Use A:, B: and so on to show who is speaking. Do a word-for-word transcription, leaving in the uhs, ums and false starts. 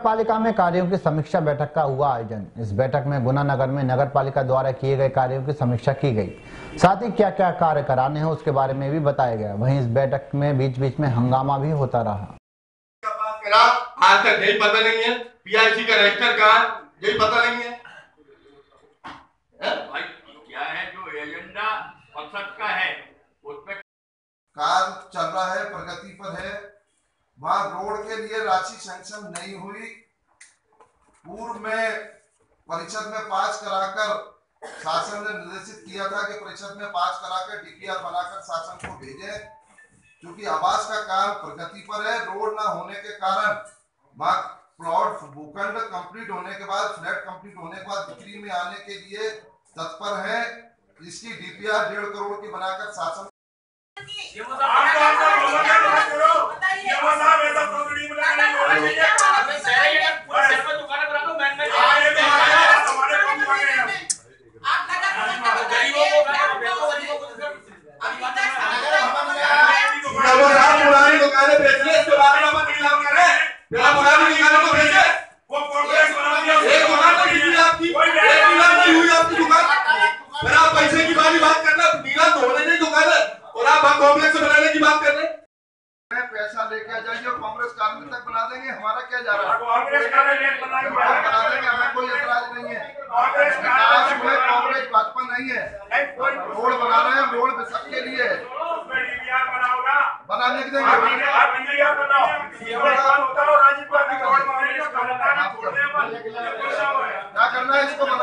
A: पालिका में कार्यों की समीक्षा बैठक का हुआ आयोजन। इस बैठक में गुना नगर में नगर पालिका द्वारा किए गए कार्यों की समीक्षा की गई, साथ ही क्या क्या कार्य कराने हैं उसके बारे में भी बताया गया। वहीं इस बैठक में बीच बीच में हंगामा भी होता रहा।
B: आज तक यही पता नहीं है, पीआईसी का रजिस्टर कहाँ, यही पता नहीं है।
C: भाई क्या है जो एजेंडा परिषद का है उसमें
D: कार्य चल रहा है, प्रगति पर है। वहां रोड के लिए राशि सैंक्शन नहीं हुई। पूर्व में परिषद में पास कराकर शासन ने निर्देशित किया था कि परिषद में पास कराकर डीपीआर बनाकर शासन को भेजें। क्योंकि आवास का काम प्रगति पर है, रोड ना होने के कारण वहां प्लॉट भूखंड कंप्लीट होने के बाद, फ्लैट कंप्लीट होने के बाद बिक्री में आने के लिए तत्पर है। इसकी डीपीआर डेढ़ करोड़ की बनाकर शासन
B: पुरानी दुकानें बेचने इसके बाद में मत नीलाम करें। मेरा पुरानी दुकानों को बेचे, वो कॉम्प्लेक्स बना दिया। एक दुकान तो नहीं हुई आपकी, एक नीलाम नहीं हुई आपकी दुकान। मेरा पैसे की वाली बात करना, नीलाम तो होने नहीं दुकान है और आप कॉम्प्लेक्स बनाने की बात कर रहे हैं।
D: पैसा लेके आ जाइए और कांग्रेस कॉलोनी तक बना देंगे। हमारा क्या जा रहा है,
B: कांग्रेस कॉलोनी
D: बना देंगे, हमें कोई एतराज नहीं है। कांग्रेस भाजपा नहीं है, रोड बना रहे हैं, रोड सबके लिए बनाने के देंगे। क्या करना है इसको?